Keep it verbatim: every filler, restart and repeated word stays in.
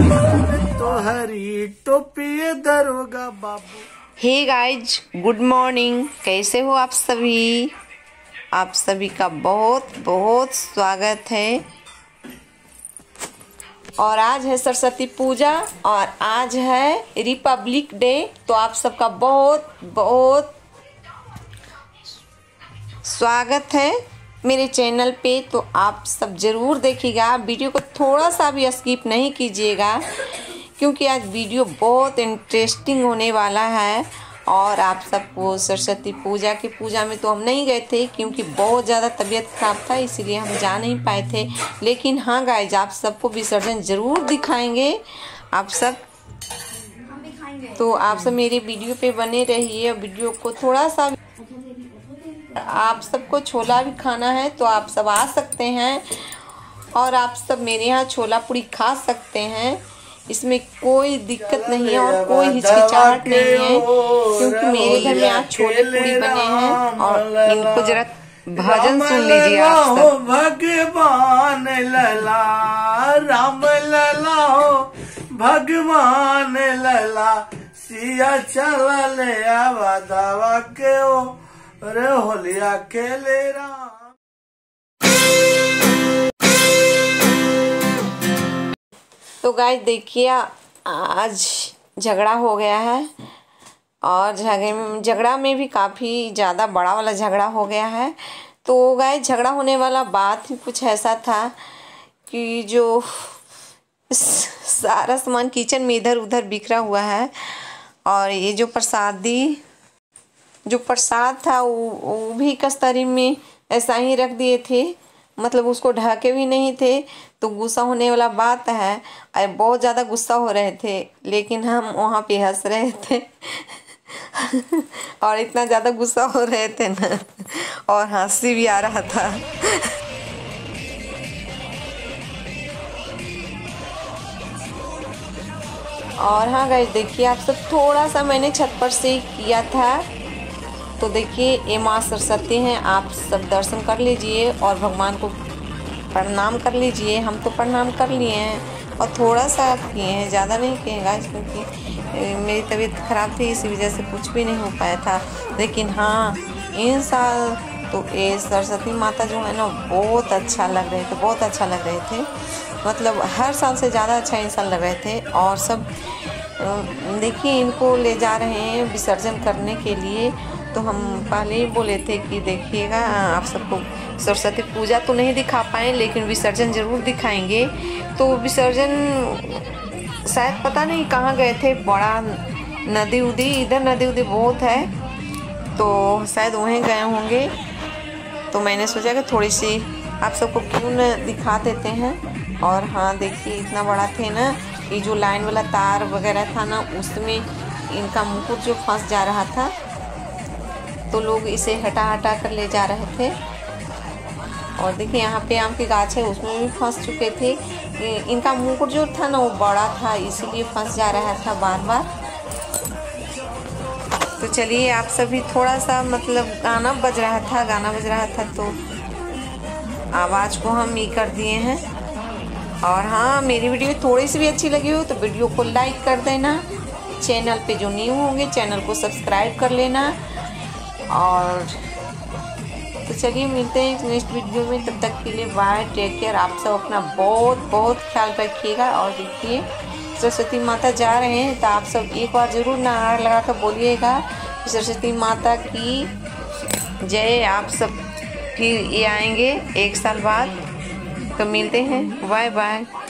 तो हरी टोपी दरोगा बाबू। Hey guys, good morning. कैसे हो आप सभी? आप सभी का बहुत बहुत स्वागत है। और आज है सरस्वती पूजा और आज है रिपब्लिक डे। तो आप सबका बहुत बहुत स्वागत है मेरे चैनल पे। तो आप सब ज़रूर देखिएगा, वीडियो को थोड़ा सा भी स्किप नहीं कीजिएगा क्योंकि आज वीडियो बहुत इंटरेस्टिंग होने वाला है। और आप सबको सरस्वती पूजा की पूजा में तो हम नहीं गए थे क्योंकि बहुत ज़्यादा तबीयत खराब था, इसीलिए हम जा नहीं पाए थे। लेकिन हाँ गाइज, आप सबको विसर्जन ज़रूर दिखाएंगे आप सब। तो आप सब मेरे वीडियो पे बने रहिए। वीडियो को थोड़ा सा, आप सबको छोला भी खाना है तो आप सब आ सकते हैं और आप सब मेरे यहाँ छोला पूरी खा सकते हैं। इसमें कोई दिक्कत नहीं है और कोई हिचकिचाहट नहीं है क्योंकि मेरे घर में आज छोले पूरी बने हैं। और इनको जरा भजन सुन लीजिए आप सब। भगवान लला राम लला हो, भगवान लला सिया चला ले आवा दावा के ओ रे होलिया के ले राम। तो गाइस देखिए, आज झगड़ा हो गया है और झगड़े में झगड़ा में भी काफ़ी ज़्यादा बड़ा वाला झगड़ा हो गया है। तो गाइस झगड़ा होने वाला बात ही कुछ ऐसा था कि जो सारा सामान किचन में इधर उधर बिखरा हुआ है और ये जो प्रसादी जो प्रसाद था वो, वो भी कस्तरी में ऐसा ही रख दिए थे, मतलब उसको ढके भी नहीं थे। तो गुस्सा होने वाला बात है। अरे बहुत ज़्यादा गुस्सा हो रहे थे लेकिन हम वहाँ पे हंस रहे थे और इतना ज़्यादा गुस्सा हो रहे थे ना, और हंसी भी आ रहा था। और हाँ गाइस देखिए, आप सब थोड़ा सा मैंने छत पर से किया था। तो देखिए ये माँ सरस्वती हैं, आप सब दर्शन कर लीजिए और भगवान को प्रणाम कर लीजिए। हम तो प्रणाम कर लिए हैं और थोड़ा सा किए हैं, ज़्यादा नहीं किए गाइस क्योंकि मेरी तबीयत ख़राब थी, इसी वजह से कुछ भी नहीं हो पाया था। लेकिन हाँ, इन साल तो ये सरस्वती माता जो है ना बहुत अच्छा लग रहे थे, बहुत अच्छा लग रहे थे। मतलब हर साल से ज़्यादा अच्छा इन साल लग रहे थे। और सब देखिए इनको ले जा रहे हैं विसर्जन करने के लिए। तो हम पहले ही बोले थे कि देखिएगा, आप सबको सरस्वती पूजा तो नहीं दिखा पाए लेकिन विसर्जन ज़रूर दिखाएंगे। तो विसर्जन शायद पता नहीं कहाँ गए थे, बड़ा नदी उदी, इधर नदी उदी बहुत है तो शायद वहीं गए होंगे। तो मैंने सोचा कि थोड़ी सी आप सबको क्यों न दिखा देते हैं। और हाँ देखिए, इतना बड़ा थे ना, ये जो लाइन वाला तार वगैरह था ना उसमें इनका मुकुट जो फंस जा रहा था तो लोग इसे हटा हटा कर ले जा रहे थे। और देखिए यहाँ पे आम के गाछ है उसमें भी फंस चुके थे। इनका मुकुट जो था ना वो बड़ा था इसीलिए फंस जा रहा था बार बार। तो चलिए, आप सभी थोड़ा सा, मतलब गाना बज रहा था गाना बज रहा था तो आवाज़ को हम ये कर दिए हैं। और हाँ, मेरी वीडियो थोड़ी सी भी अच्छी लगी हो तो वीडियो को लाइक कर देना। चैनल पे जो न्यू होंगे चैनल को सब्सक्राइब कर लेना। और तो चलिए मिलते हैं नेक्स्ट वीडियो में, तब तक के लिए बाय, टेक केयर। आप सब अपना बहुत बहुत ख्याल रखिएगा। और देखिए सरस्वती माता जा रहे हैं तो आप सब एक बार ज़रूर नारा लगा कर बोलिएगा सरस्वती माता की जय। आप सब फिर ये आएंगे एक साल बाद, तो मिलते हैं, बाय बाय।